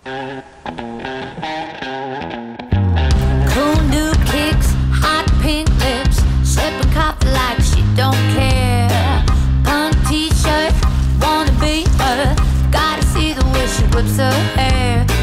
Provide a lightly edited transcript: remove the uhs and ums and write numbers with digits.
Cool new kicks, hot pink lips, sipping coffee like she don't care. Punk t-shirt, wanna be her, gotta see the way she whips her hair.